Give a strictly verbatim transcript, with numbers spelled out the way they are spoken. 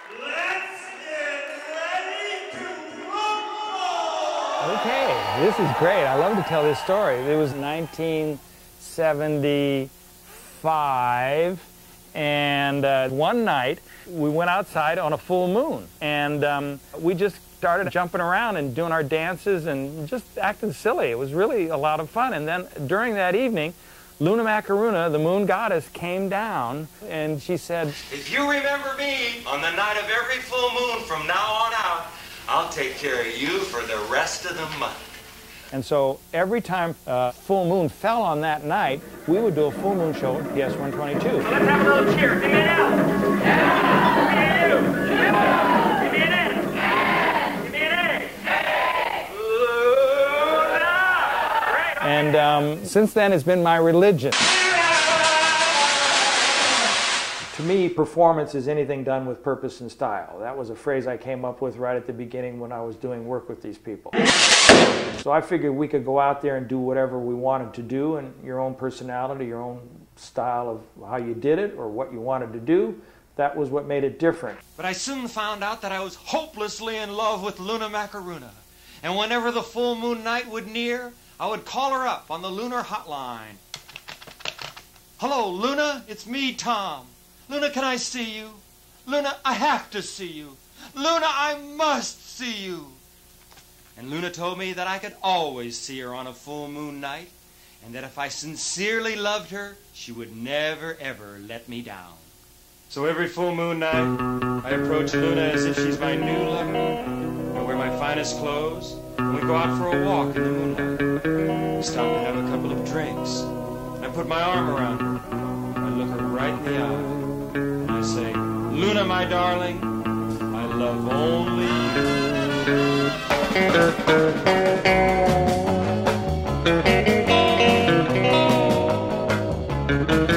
Let's get ready to rumble! Okay, this is great. I love to tell this story. It was nineteen seventy-five, and uh, one night we went outside on a full moon, and um, we just started jumping around and doing our dances and just acting silly. It was really a lot of fun. And then during that evening, Luna Macaroona, the moon goddess, came down and she said, "If you remember me on the night of every full moon from now on out, I'll take care of you for the rest of the month." And so every time uh, full moon fell on that night, we would do a full moon show at P S one twenty-two. So let's have a little cheer. Give me an L. Yeah. Give me an U. Yeah. Give me an N. Yeah. Give me an A. Hey. Luna. Great. And um, since then, it's been my religion. To me, performance is anything done with purpose and style. That was a phrase I came up with right at the beginning when I was doing work with these people. So I figured we could go out there and do whatever we wanted to do, and your own personality, your own style of how you did it or what you wanted to do, that was what made it different. But I soon found out that I was hopelessly in love with Luna Macaroona. And whenever the full moon night would near, I would call her up on the lunar hotline. "Hello, Luna, it's me, Tom. Luna, can I see you? Luna, I have to see you. Luna, I must see you." And Luna told me that I could always see her on a full moon night, and that if I sincerely loved her, she would never, ever let me down. So every full moon night, I approach Luna as if she's my new lover. I wear my finest clothes, and we go out for a walk in the moonlight. We stop to have a couple of drinks. I put my arm around her. I look her right in the eye. And I say, "Luna, my darling, I love only you."